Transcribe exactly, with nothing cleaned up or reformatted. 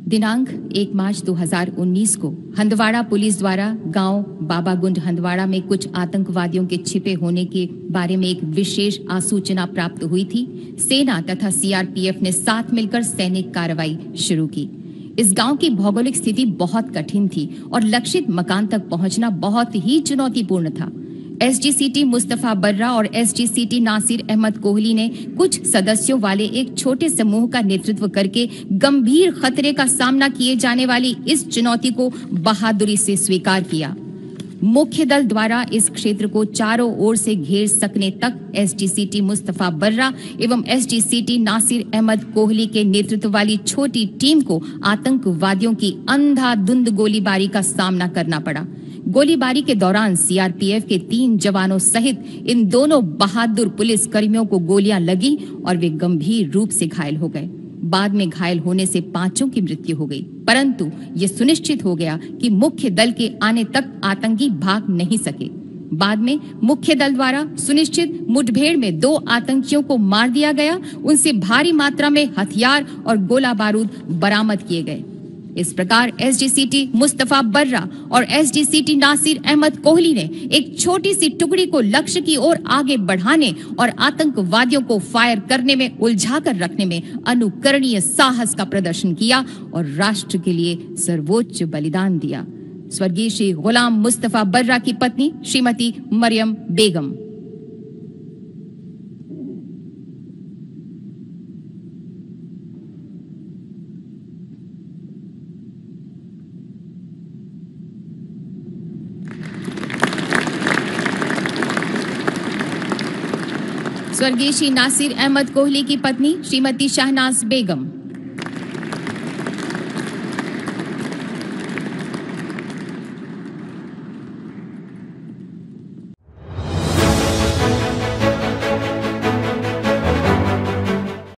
दिनांक एक मार्च दो हज़ार उन्नीस को हंदवाड़ा पुलिस द्वारा गांव बाबागुंड हंदवाड़ा में कुछ आतंकवादियों के छिपे होने के बारे में एक विशेष आसूचना प्राप्त हुई थी। सेना तथा सीआरपीएफ ने साथ मिलकर सैनिक कार्रवाई शुरू की। इस गांव की भौगोलिक स्थिति बहुत कठिन थी और लक्षित मकान तक पहुंचना बहुत ही चुनौतीपूर्ण था। एसजीसीटी मुस्तफा बर्रा और एसजीसीटी नासिर अहमद कोहली ने कुछ सदस्यों वाले एक छोटे समूह का नेतृत्व करके गंभीर खतरे का सामना किए जाने वाली इस चुनौती को बहादुरी से स्वीकार किया। मुख्य दल द्वारा इस क्षेत्र को चारों ओर से घेर सकने तक एसजीसीटी मुस्तफा बर्रा एवं एसजीसीटी नासिर अहमद कोहली के नेतृत्व वाली छोटी टीम को आतंकवादियों की अंधाधुंध गोलीबारी का सामना करना पड़ा। गोलीबारी के दौरान सीआरपीएफ के तीन जवानों सहित इन दोनों बहादुर पुलिस कर्मियों को गोलियां लगी और वे गंभीर रूप से घायल हो गए। बाद में घायल होने से पांचों की मृत्यु हो गई, परंतु ये सुनिश्चित हो गया कि मुख्य दल के आने तक आतंकी भाग नहीं सके। बाद में मुख्य दल द्वारा सुनिश्चित मुठभेड़ में दो आतंकियों को मार दिया गया। उनसे भारी मात्रा में हथियार और गोला बारूद बरामद किए गए। इस प्रकार एसजीसीटी मुस्तफा बर्रा और एसजीसीटी नासिर अहमद कोहली ने एक छोटी सी टुकड़ी को लक्ष्य की ओर आगे बढ़ाने और आतंकवादियों को फायर करने में उलझाकर रखने में अनुकरणीय साहस का प्रदर्शन किया और राष्ट्र के लिए सर्वोच्च बलिदान दिया। स्वर्गीय श्री गुलाम मुस्तफा बर्रा की पत्नी श्रीमती मरियम बेगम। स्वर्गीय श्री नासिर अहमद कोहली की पत्नी श्रीमती शहनाज बेगम।